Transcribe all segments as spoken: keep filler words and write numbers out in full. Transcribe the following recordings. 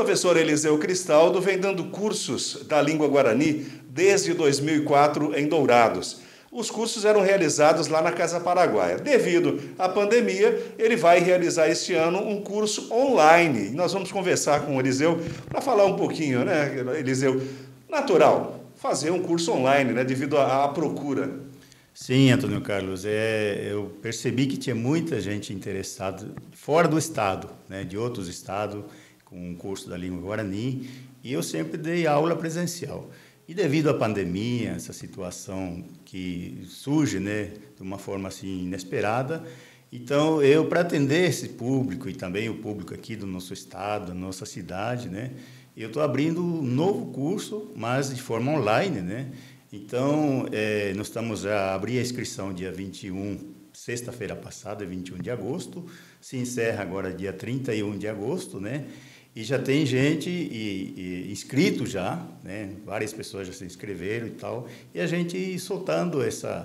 professor Eliseu Cristaldo vem dando cursos da língua guarani desde dois mil e quatro em Dourados. Os cursos eram realizados lá na Casa Paraguaia. Devido à pandemia, ele vai realizar este ano um curso online. E nós vamos conversar com o Eliseu para falar um pouquinho, né, Eliseu? Natural, fazer um curso online, né, devido à, à procura. Sim, Antônio Carlos, é, eu percebi que tinha muita gente interessada fora do estado, né, de outros estados, com o curso da língua guarani, e eu sempre dei aula presencial. E devido à pandemia, essa situação que surge, né, de uma forma assim inesperada, então eu, para atender esse público e também o público aqui do nosso estado, da nossa cidade, né, eu estou abrindo um novo curso, mas de forma online, né? Então, é, nós estamos a abrir a inscrição dia vinte e um, sexta-feira passada, vinte e um de agosto, se encerra agora dia trinta e um de agosto, né? E já tem gente e, e, inscrito já, né? Várias pessoas já se inscreveram e tal, e a gente soltando essa,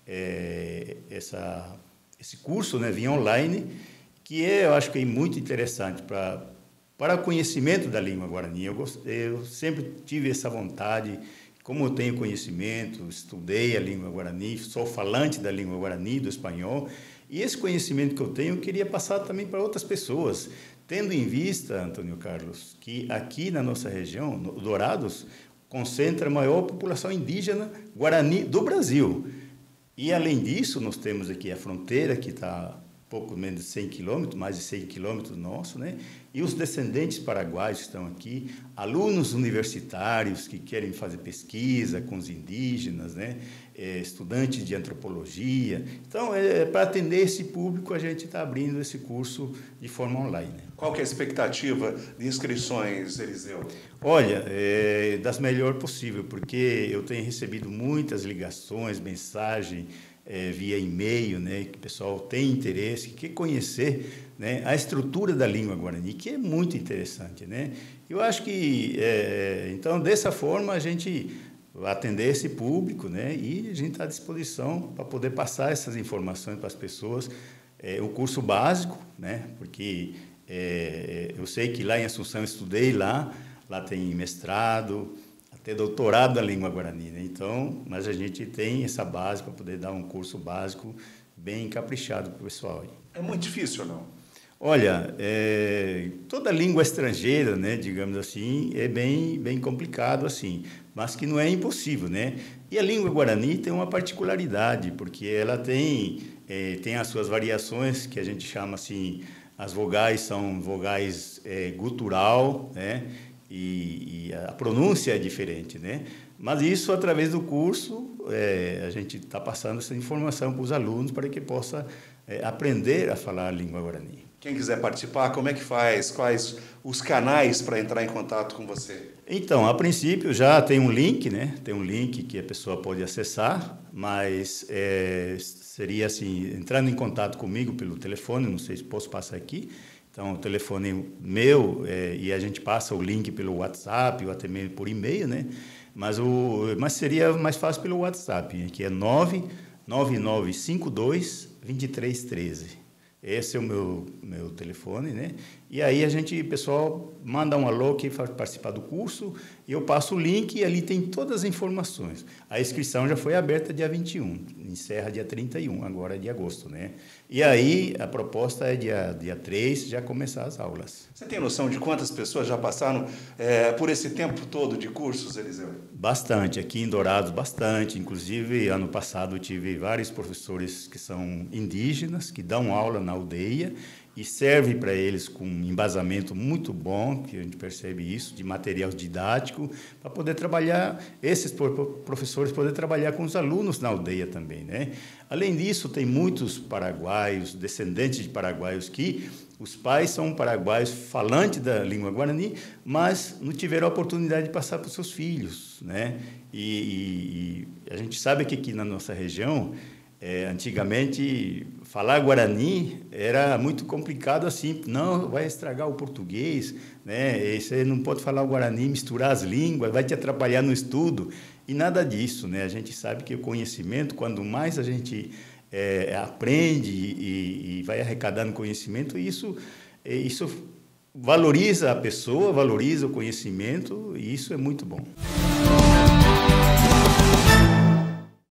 é, essa, esse curso, né, via online, que é, eu acho que é muito interessante para para o conhecimento da língua guarani. Eu, gost, eu sempre tive essa vontade. Como eu tenho conhecimento, estudei a língua guarani, sou falante da língua guarani, do espanhol, e esse conhecimento que eu tenho, eu queria passar também para outras pessoas, tendo em vista, Antônio Carlos, que aqui na nossa região, no Dourados, concentra a maior população indígena guarani do Brasil. E, além disso, nós temos aqui a fronteira, que está pouco menos de cem quilômetros, mais de cem quilômetros nosso, né? E os descendentes paraguaios que estão aqui, alunos universitários que querem fazer pesquisa com os indígenas, né? É, estudantes de antropologia. Então, é, para atender esse público, a gente está abrindo esse curso de forma online. Qual que é a expectativa de inscrições, Eliseu? Olha, é, das melhores possível, porque eu tenho recebido muitas ligações, mensagens, É, via e-mail, né, que o pessoal tem interesse, que quer conhecer, né, a estrutura da língua guarani, que é muito interessante, né? Eu acho que, é, então, dessa forma, a gente vai atender esse público, né, e a gente está à disposição para poder passar essas informações para as pessoas. É, o curso básico, né, porque é, eu sei que lá em Assunção eu estudei lá, lá tem mestrado, ter doutorado da língua guarani, né? Então, mas a gente tem essa base para poder dar um curso básico bem caprichado para o pessoal. É muito difícil ou não? Olha, é, toda língua estrangeira, né, digamos assim, é bem, bem complicado assim, mas que não é impossível, né? E a língua guarani tem uma particularidade, porque ela tem, é, tem as suas variações, que a gente chama assim, as vogais são vogais é, gutural, né? E, e a pronúncia é diferente, né? Mas isso, através do curso, é, a gente está passando essa informação para os alunos para que possa é, aprender a falar a língua guarani. Quem quiser participar, como é que faz? Quais os canais para entrar em contato com você? Então, a princípio, já tem um link, né? Tem um link que a pessoa pode acessar, mas é, seria assim, entrando em contato comigo pelo telefone, não sei se posso passar aqui. Então, o telefone meu, é, e a gente passa o link pelo WhatsApp ou até mesmo por e-mail, né? Mas, o, mas seria mais fácil pelo WhatsApp, que é nove nove nove cinco dois, dois três um três. Esse é o meu, meu telefone, né? E aí a gente, o pessoal manda um alô que vai participar do curso, e eu passo o link e ali tem todas as informações. A inscrição já foi aberta dia vinte e um, encerra dia trinta e um, agora de agosto, né? E aí a proposta é dia, dia três já começar as aulas. Você tem noção de quantas pessoas já passaram é, por esse tempo todo de cursos, Eliseu? Bastante, aqui em Dourados, bastante. Inclusive, ano passado eu tive vários professores que são indígenas, que dão aula na aldeia, e serve para eles com um embasamento muito bom, que a gente percebe isso, de material didático, para poder trabalhar, esses professores poder trabalhar com os alunos na aldeia também, né? Além disso, tem muitos paraguaios, descendentes de paraguaios, que os pais são paraguaios falantes da língua guarani, mas não tiveram a oportunidade de passar para os seus filhos, né? E, e, e a gente sabe que aqui na nossa região, É, antigamente, falar guarani era muito complicado assim, não, vai estragar o português, né? E você não pode falar o guarani, misturar as línguas, vai te atrapalhar no estudo, e nada disso, né? A gente sabe que o conhecimento, quando mais a gente é, aprende e, e vai arrecadando conhecimento, isso, isso valoriza a pessoa, valoriza o conhecimento, e isso é muito bom.